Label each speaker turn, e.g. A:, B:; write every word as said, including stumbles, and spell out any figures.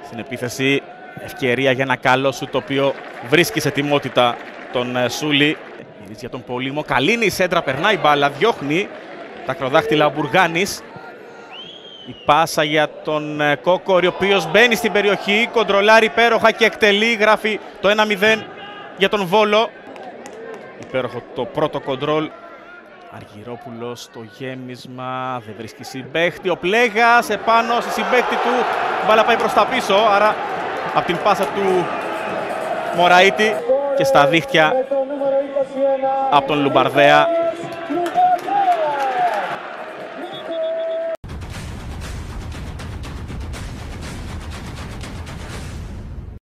A: Στην επίθεση ευκαιρία για ένα καλό σου το οποίο βρίσκει σε τιμότητα τον Σούλη. Γυρίζει για τον Πολύμο. Καλή είναι η σέντρα, περνάει η μπάλα, διώχνει τα ακροδάχτυλα ο Μπουργάνης. Η πάσα για τον Κόκορη, ο οποίος μπαίνει στην περιοχή, κοντρολάρει υπέροχα και εκτελεί, γράφει το ένα μηδέν για τον Βόλο. Υπέροχο το πρώτο κοντρόλ. Αργυρόπουλος στο γέμισμα, δεν βρίσκει συμπαίχτη. Ο Πλέγας επάνω στη συμπαίχτη του, η μπάλα πάει προς τα πίσω, άρα από την πάσα του Μωραΐτη και στα δίχτυα από τον Λουμπαρδέα